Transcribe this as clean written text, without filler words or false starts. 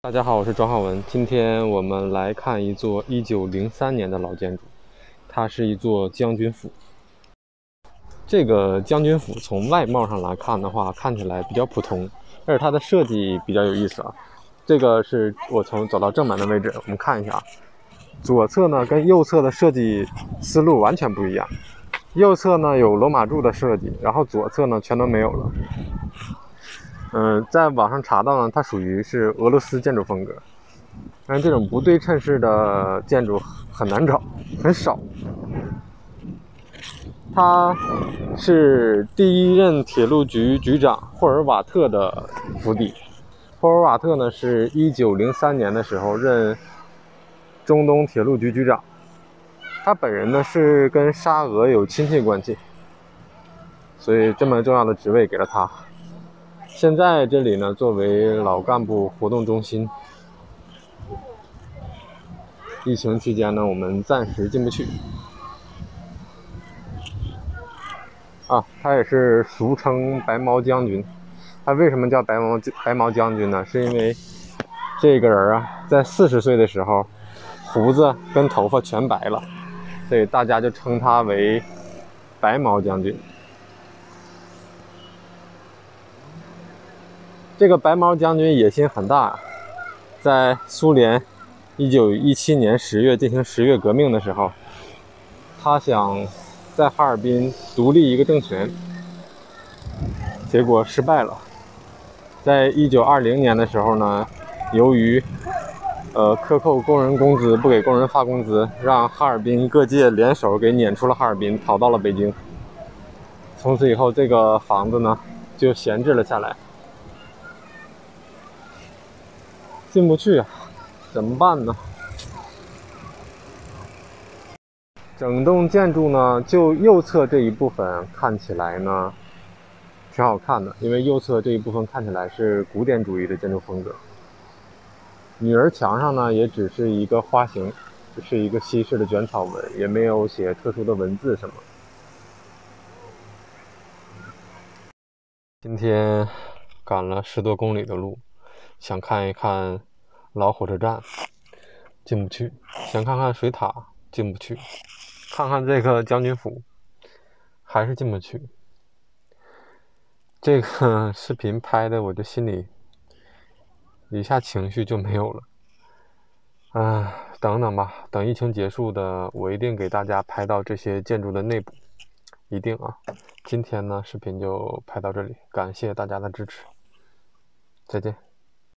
大家好，我是庄浩文。今天我们来看一座1903年的老建筑，它是一座将军府。这个将军府从外貌上来看的话，看起来比较普通，但是它的设计比较有意思啊。这个是我从走到正门的位置，我们看一下啊。左侧呢跟右侧的设计思路完全不一样，右侧呢有罗马柱的设计，然后左侧呢全都没有了。在网上查到呢，它属于是俄罗斯建筑风格，但是这种不对称式的建筑很难找，很少。它是第一任铁路局局长霍尔瓦特的府邸。霍尔瓦特呢是1903年的时候任中东铁路局局长，他本人呢是跟沙俄有亲戚关系，所以这么重要的职位给了他。现在这里呢作为老干部活动中心，疫情期间呢我们暂时进不去啊。他也是俗称白毛将军。他为什么叫白毛将军呢？是因为这个人啊在40岁的时候胡子跟头发全白了，所以大家就称他为白毛将军。这个白毛将军野心很大，在苏联1917年10月进行10月革命的时候，他想在哈尔滨独立一个政权，结果失败了。在1920年的时候呢，由于克扣工人工资，不给工人发工资，让哈尔滨各界联手给撵出了哈尔滨，逃到了北京。从此以后，这个房子呢就闲置了下来，进不去啊，怎么办呢？整栋建筑呢，就右侧这一部分看起来呢挺好看的，因为右侧这一部分看起来是古典主义的建筑风格。女儿墙上呢也只是一个花形，只是一个西式的卷草纹，也没有写特殊的文字什么。今天赶了10多公里的路，想看一看老火车站，进不去；想看看水塔，进不去；看看这个将军府，还是进不去。这个视频拍的我就心里一下情绪就没有了。等等吧，等疫情结束的，我一定给大家拍到这些建筑的内部，一定啊。今天呢，视频就拍到这里，感谢大家的支持，再见。